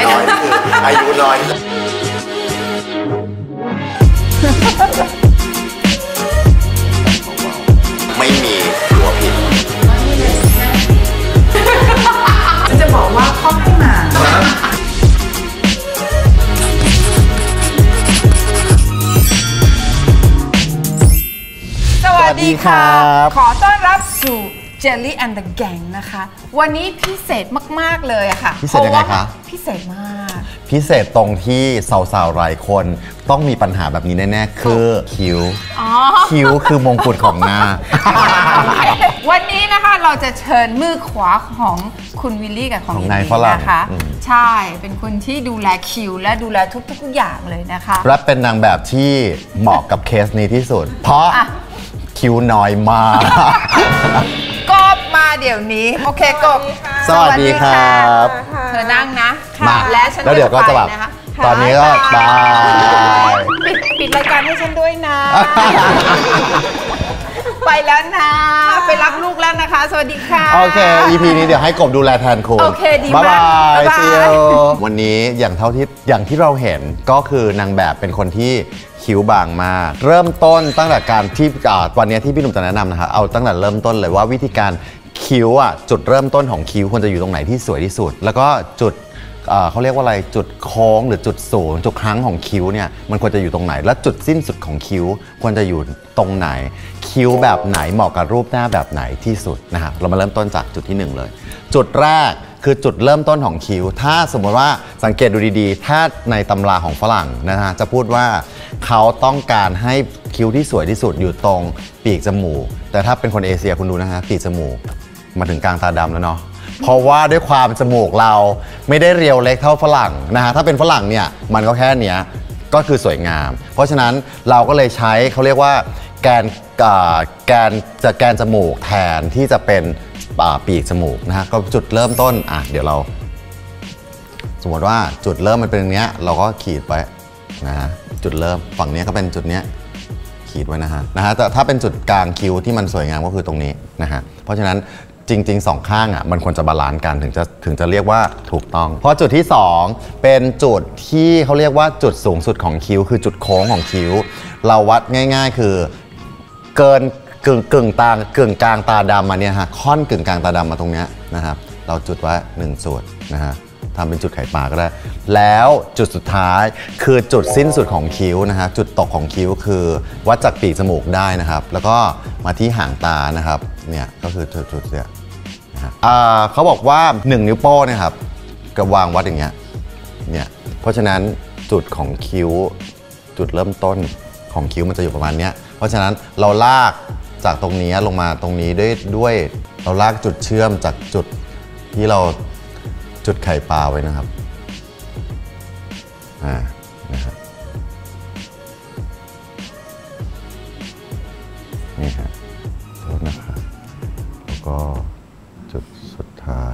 ไม่น้อยคืออายุน้อยไม่มีหัวผิดจะบอกว่าเข้าให้มาสวัสดีครับขอต้อนรับสู่ Jelly and the Gang นะคะวันนี้พิเศษมากๆเลยอะค่ะพิเศษยังไงคะพิเศษมากพิเศษตรงที่สาวๆหลายคนต้องมีปัญหาแบบนี้แน่ๆคือคิ้วคิ้วคือมงกุฎของหน้าวันนี้นะคะเราจะเชิญมือขวาของคุณวิลลี่กับของนายฝรั่งนะคะใช่เป็นคนที่ดูแลคิ้วและดูแลทุกอย่างเลยนะคะและเป็นนางแบบที่เหมาะกับเคสนี้ที่สุดเพราะคิ้วน้อยมากก็มาเดี๋ยวนี้โอเคกบสวัสดีครับเธอนั่งนะและฉันแล้วเดี๋ยวก็จะแบบตอนนี้ก็บายปิดรายการให้ฉันด้วยนะไปแล้วนะไปรับลูกแล้วนะคะสวัสดีค่ะโอเค EP นี้เดี๋ยวให้กบดูแลแทนคุณโอเคดีมากบายซีโอวันนี้อย่างที่เราเห็นก็คือนางแบบเป็นคนที่คิ้วบางมากเริ่มต้นตั้งแต่การที่วันนี้ที่พี่หนุ่มจะแนะนำนะคะเอาตั้งแต่เริ่มต้นเลยว่าวิธีการคิ้วจุดเริ่มต้นของคิ้วควรจะอยู่ตรงไหนที่สวยที่สุดแล้วก็จุดเขาเรียกว่าอะไรจุดโค้งหรือจุดศูนย์จุดค้างของคิ้วเนี่ยมันควรจะอยู่ตรงไหนและจุดสิ้นสุดของคิ้วควรจะอยู่ตรงไหนคิ้วแบบไหนเหมาะกับรูปหน้าแบบไหนที่สุดนะครับเรามาเริ่มต้นจากจุดที่1เลยจุดแรกคือจุดเริ่มต้นของคิ้วถ้าสมมติว่าสังเกตดูดีๆถ้าในตำราของฝรั่งนะฮะจะพูดว่าเขาต้องการให้คิ้วที่สวยที่สุดอยู่ตรงปีกจมูกแต่ถ้าเป็นคนเอเชียคุณดูนะฮะปีกจมูกมาถึงกลางตาดำแล้วเนาะเพราะว่าด้วยความจมูกเราไม่ได้เรียวเล็กเท่าฝรั่งนะฮะถ้าเป็นฝรั่งเนี่ยมันก็แค่เนี้ยก็คือสวยงามเพราะฉะนั้นเราก็เลยใช้เขาเรียกว่าแกนจมูกแทนที่จะเป็นปีกจมูกนะฮะก็จุดเริ่มต้นเดี๋ยวเราสมมติว่าจุดเริ่มมันเป็นอย่างเนี้ยเราก็ขีดไว้นะฮะจุดเริ่มฝั่งนี้ก็เป็นจุดเนี้ยขีดไว้นะฮะแต่ถ้าเป็นจุดกลางคิ้วที่มันสวยงามก็คือตรงนี้นะฮะเพราะฉะนั้นจริงๆ2ข้างมันควรจะบาลานซ์กันถึงจะเรียกว่าถูกต้องเพราะจุดที่2เป็นจุดที่เขาเรียกว่าจุดสูงสุดของคิ้วคือจุดโค้งของคิ้วเราวัดง่ายๆคือเกินกึ่งกลางตาดำมาเนี่ยฮะค่อนกึ่งกลางตาดำมาตรงเนี้ยนะครับเราจุดไว้1ส่วนนะฮะทำเป็นจุดไข่ปลาก็ได้แล้วจุดสุดท้ายคือจุดสิ้นสุดของคิ้วนะฮะจุดตกของคิ้วคือวัดจากปีกจมูกได้นะครับแล้วก็มาที่หางตานะครับเนี่ยก็คือจุดเนี่ยเขาบอกว่า1นิ้วโป้งนะครับก็วางวัดอย่างเงี้ยเนี่ยเพราะฉะนั้นจุดของคิ้วจุดเริ่มต้นของคิ้วมันจะอยู่ประมาณเนี้ยเพราะฉะนั้นเราลากจากตรงนี้ลงมาตรงนี้ด้วยเราลากจุดเชื่อมจากจุดที่เราจุดไข่ปลาไว้นะครับนะครับนี่ฮะโทษนะครับแล้วก็จุดสุดท้าย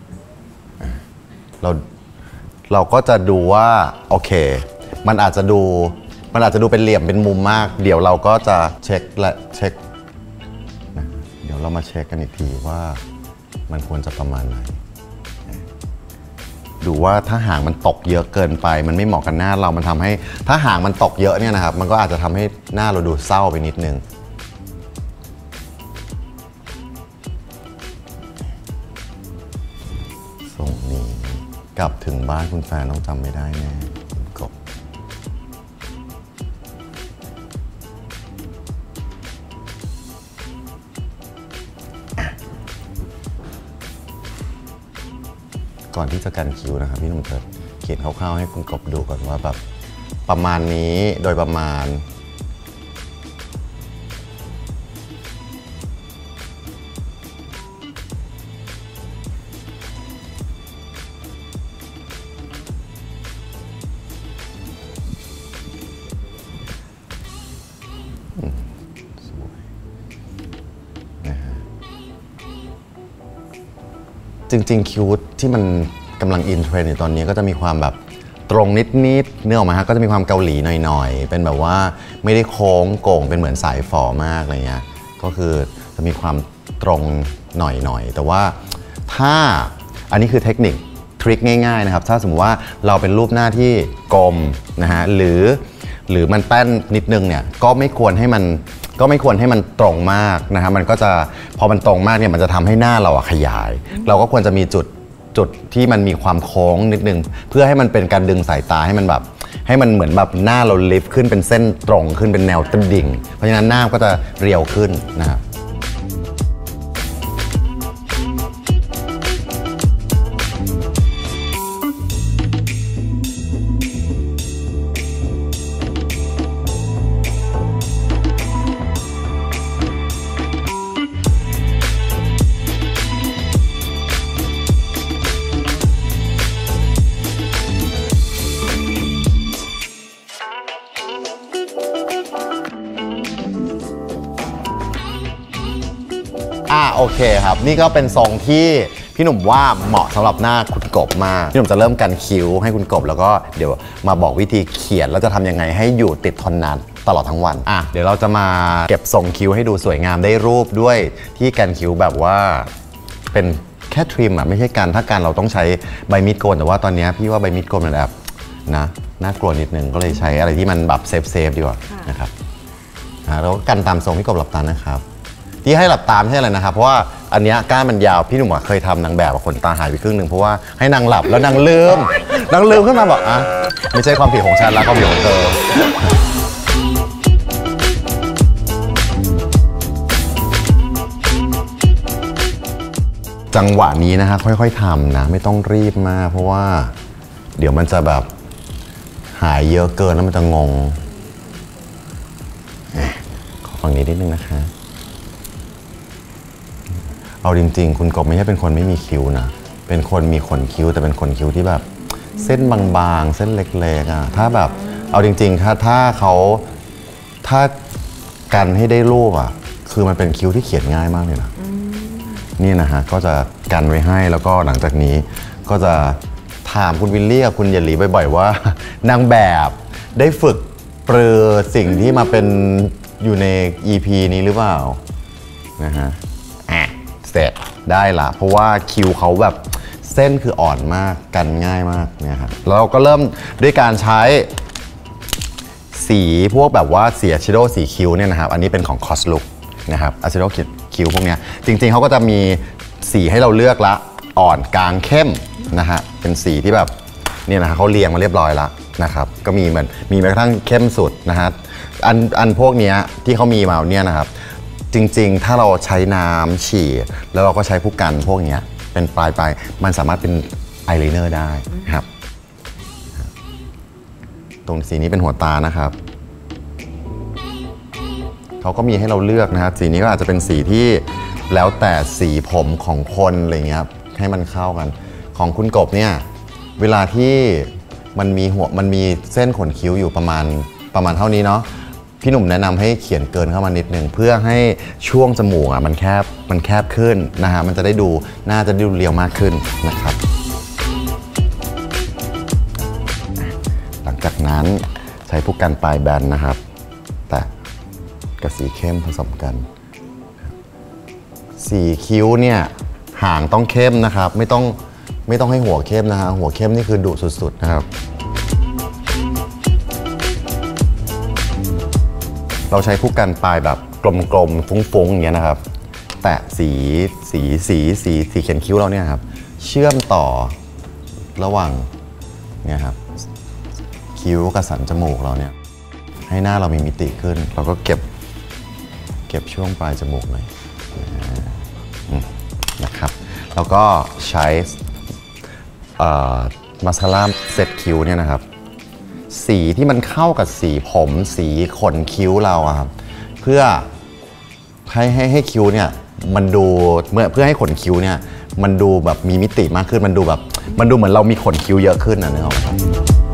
เราก็จะดูว่าโอเคมันอาจจะดูเป็นเหลี่ยมเป็นมุมมากเดี๋ยวเราก็จะเช็คนะเดี๋ยวเรามาเช็คกันอีกทีว่ามันควรจะประมาณไหนดูว่าถ้าหางมันตกเยอะเกินไปมันไม่เหมาะกับหน้าเรามันทำให้ถ้าหางมันตกเยอะเนี่ยนะครับมันก็อาจจะทำให้หน้าเราดูเศร้าไปนิดนึงส่งนี้กลับถึงบ้านคุณแฟนต้องจำไม่ได้แน่กบก่อนที่จะกันคิ้วนะครับพี่หนุ่มจะเขียนคร่าวๆให้คุณกบดูก่อนว่าแบบประมาณนี้โดยประมาณสวยนะฮะจริงๆคิ้วที่มันกำลังอินเทรนด์อยู่ตอนนี้ก็จะมีความแบบตรงนิดเนื้อออกมาฮะก็จะมีความเกาหลีหน่อยๆเป็นแบบว่าไม่ได้โค้งโก่งเป็นเหมือนสายฝอมากอะไรเงี้ยก็คือจะมีความตรงหน่อยๆแต่ว่าถ้าอันนี้คือเทคนิคทริคง่ายๆนะครับถ้าสมมติว่าเราเป็นรูปหน้าที่กลมนะฮะหรือมันแป้นนิดนึงเนี่ยก็ไม่ควรให้มันตรงมากนะฮะมันก็จะพอมันตรงมากเนี่ยมันจะทำให้หน้าเราขยายเราก็ควรจะมีจุดที่มันมีความโค้งนิดนึงเพื่อให้มันเป็นการดึงสายตาให้มันแบบให้มันเหมือนแบบหน้าเราลิฟต์ขึ้นเป็นเส้นตรงขึ้นเป็นแนวตดิ่งเพราะฉะนั้นหน้าก็จะเรียวขึ้นนะครับโอเคครับนี่ก็เป็นทรงที่พี่หนุ่มว่าเหมาะสำหรับหน้าคุณกบมากพี่หนุ่มจะเริ่มกันคิ้วให้คุณกบแล้วก็เดี๋ยวมาบอกวิธีเขียนแล้วจะทำยังไงให้อยู่ติดทนนานตลอดทั้งวันเดี๋ยวเราจะมาเก็บทรงคิ้วให้ดูสวยงามได้รูปด้วยที่กันคิ้วแบบว่าเป็นแค่ทริมไม่ใช่การถ้าการเราต้องใช้ใบมีดโกนแต่ว่าตอนนี้พี่ว่าใบมีดโกนมันแบบนะน่ากลัวนิดนึงก็เลยใช้อะไรที่มันแบบเซฟดีกว่านะครับแล้วก็กันตามทรงพี่กบหลับตานะครับที่ให้หลับตาไม่ใช่อะไรนะครับเพราะว่าอันนี้ก้านมันยาวพี่หนุ่มเคยทำนางแบบขนตาหายไปครึ่งหนึ่งเพราะว่าให้นางหลับแล้วนางลืมขึ้นมาบอกไม่ใช่ความผิดของฉันแล้วความผิดของเธอจังหวะนี้นะฮะค่อยๆทำนะไม่ต้องรีบมากเพราะว่าเดี๋ยวมันจะแบบหายเยอะเกินแล้วมันจะงงขอฝั่งนี้นิดนึงนะคะเอาจริงๆคุณกบไม่ใช่เป็นคนไม่มีคิ้วนะเป็นคนมีขนคิ้วแต่เป็นขนคิ้วที่แบบเส้นบางๆเส้นเล็กๆถ้าแบบเอาจริงๆถ้ากันให้ได้รูปคือมันเป็นคิ้วที่เขียนง่ายมากเลยนะนี่นะฮะก็จะกันไว้ให้แล้วก็หลังจากนี้ก็จะถามคุณวิลลี่กับคุณเยลลี่บ่อยๆว่านางแบบได้ฝึกปรือสิ่งที่มาเป็นอยู่ใน EP นี้หรือเปล่านะฮะเสร็จได้ละเพราะว่าคิ้วเขาแบบเส้นคืออ่อนมากกันง่ายมากเนี่ยครับแล้วเราก็เริ่มด้วยการใช้สีพวกแบบว่าสีอะชิโดสีคิ้วเนี่ยนะครับอันนี้เป็นของ Cos Look นะครับอะชิโดคิ้วพวกนี้จริงๆเขาก็จะมีสีให้เราเลือกละอ่อนกลางเข้มนะฮะเป็นสีที่แบบเนี่ยนะฮะเขาเรียงมาเรียบร้อยแล้วนะครับก็มีแม้กระทั่งเข้มสุดนะฮะอันพวกนี้ที่เขามีมาเนี่ยนะครับจริงๆถ้าเราใช้น้ำฉี่แล้วเราก็ใช้ผู้กันพวกนี้เป็นปลายมันสามารถเป็นอายไลเนอร์ได้ครับตรงสีนี้เป็นหัวตานะครับเขาก็มีให้เราเลือกนะครับสีนี้ก็อาจจะเป็นสีที่แล้วแต่สีผมของคนอะไรเงี้ยครับให้มันเข้ากันของคุณกบเนี่ยเวลาที่มันมีเส้นขนคิ้วอยู่ประมาณเท่านี้เนาะพี่หนุ่มแนะนำให้เขียนเกินเข้ามานิดนึงเพื่อให้ช่วงจมูกมันแคบขึ้นนะฮะมันจะได้ดูน่าจะดูเรียวมากขึ้นนะครับหลังจากนั้นใช้ผู้กันปลายแบนนะครับแต่กับสีเข้มผสมกันสีคิ้วเนี่ยหางต้องเข้มนะครับไม่ต้องให้หัวเข้มนะฮะหัวเข้มนี่คือดุสุดๆนะครับเราใช้ผู้กันปลายแบบกลมๆฟุ้งๆอย่างเงี้ยนะครับแต่สีเขียนคิ้วเราเนี่ยครับเชื่อมต่อระหว่างเนี่ยครับคิ้วกับสันจมูกเราเนี่ยให้หน้าเรามีมิติขึ้นเราก็เก็บช่วงปลายจมูกหน่อยนะครับแล้วก็ใช้มาสคาร่าเซตคิ้วเนี่ยนะครับสีที่มันเข้ากับสีผมสีขนคิ้วเราครับเพื่อให้คิ้วเนี่ยมันดูเพื่อให้ขนคิ้วเนี่ยมันดูแบบมีมิติมากขึ้นมันดูเหมือนเรามีขนคิ้วเยอะขึ้นนะนึกออกไหมครับ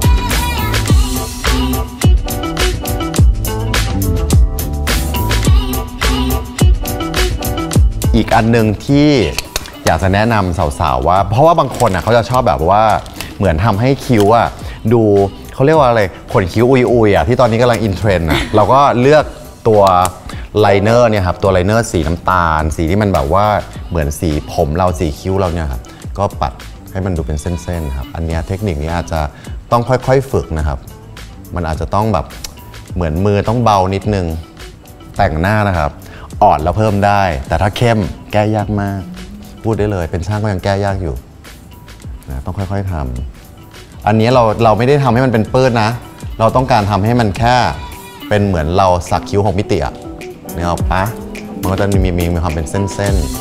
อีกอันหนึ่งที่อยากจะแนะนำสาวๆว่าเพราะว่าบางคนเขาจะชอบแบบว่าเหมือนทำให้คิ้วดูเขาเรียกว่าอะไรขนคิ้วอุยที่ตอนนี้กำลังอินเทรนด์เราก็เลือกตัวไลเนอร์เนี่ยครับตัวไลเนอร์สีน้ำตาลสีที่มันแบบว่าเหมือนสีผมเราสีคิ้วเราเนี่ยครับก็ปัดให้มันดูเป็นเส้นๆครับอันนี้เทคนิคนี้อาจจะต้องค่อยๆฝึกนะครับมันอาจจะต้องแบบเหมือนมือต้องเบานิดนึงแต่งหน้านะครับอ่อนแล้วเพิ่มได้แต่ถ้าเข้มแก้ยากมากพูดได้เลยเป็นช่างก็ยังแก้ยากอยู่นะต้องค่อยๆทำอันนี้เราไม่ได้ทำให้มันเป็นปื้ดนะเราต้องการทำให้มันแค่เป็นเหมือนเราสักคิ้ว6 มิติอะเนี่ยเอาปะมันก็จะมีความเป็นเส้นๆ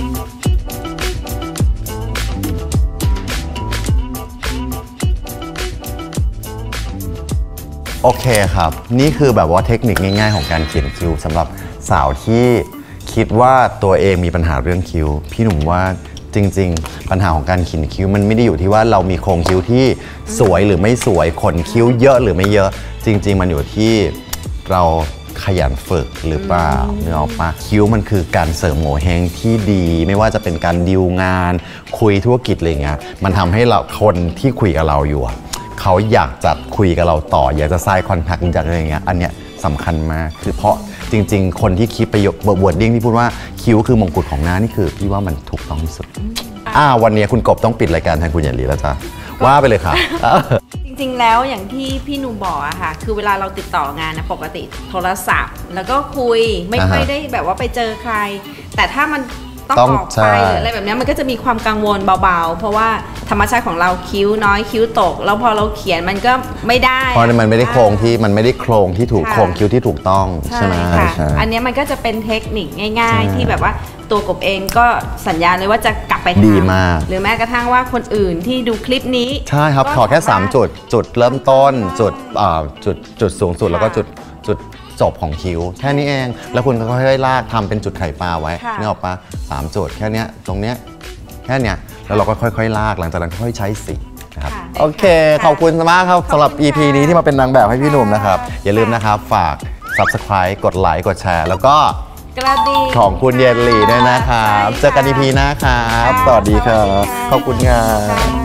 โอเคครับนี่คือแบบว่าเทคนิคง่ายๆของการเขียนคิ้วสำหรับสาวที่คิดว่าตัวเองมีปัญหาเรื่องคิ้วพี่หนุ่มว่าจริงๆปัญหาของการเขียนคิ้วมันไม่ได้อยู่ที่ว่าเรามีโครงคิ้วที่สวยหรือไม่สวยขนคิ้วเยอะหรือไม่เยอะจริงๆมันอยู่ที่เราขยันฝึกหรือเปล่าเนื้อออกปะคิ้วมันคือการเสริมโงเ่เฮงที่ดีไม่ว่าจะเป็นการดีลงานคุยธุรกิจอะไรเงี้ยมันทำให้เราคนที่คุยกับเราอยู่เขาอยากจะคุยกับเราต่ออยากจะไซน์คอนแทคอยากอะไรเงี้ยอันเนี้ยสำคัญมากคือเพราะจริงๆคนที่คิดประโยควอร์ดดิ้งที่พูดว่าคิ้วคือมงกุฎของหน้านี่คือพี่ว่ามันถูกต้องที่สุดวันนี้คุณกบต้องปิดรายการแทนคุณหยันหลีแล้วจ้ะว่าไปเลยค่ะจริงๆแล้วอย่างที่พี่หนุ่มบอกอะค่ะคือเวลาเราติดต่องานนะปกติโทรศัพท์แล้วก็คุยไม่ค่อยได้แบบว่าไปเจอใครแต่ถ้ามันต้องออกไปหรืออะไรแบบนี้มันก็จะมีความกังวลเบาๆเพราะว่าธรรมชาติของเราคิ้วน้อยคิ้วตกแล้วพอเราเขียนมันก็ไม่ได้เพราะมันไม่ได้โครงที่ถูกโครงคิ้วที่ถูกต้องใช่ไหมค่ะอันนี้มันก็จะเป็นเทคนิคง่ายๆที่แบบว่าตัวกบเองก็สัญญาเลยว่าจะกลับไปทำดีมากหรือแม้กระทั่งว่าคนอื่นที่ดูคลิปนี้ใช่ครับขอแค่3จุดเริ่มต้นจุดสูงสุดแล้วก็จุดจบของคิ้วแค่นี้เองแล้วคุณก็ค่อยๆลากทำเป็นจุดไข่ปลาไว้นึกออกปะ3 จุดแค่นี้ตรงเนี้ยแค่เนี้ยแล้วเราก็ค่อยๆลากหลังจากนั้นค่อยๆใช้สีนะครับโอเคขอบคุณมากครับสำหรับ EP นี้ที่มาเป็นนางแบบให้พี่หนุ่มนะครับอย่าลืมนะครับฝาก Subscribe กดไลค์กดแชร์แล้วก็กระดิ่งของคุณเยนหลีด้วยนะครับเจอกัน EP หน้าครับสวัสดีครับขอบคุณครับ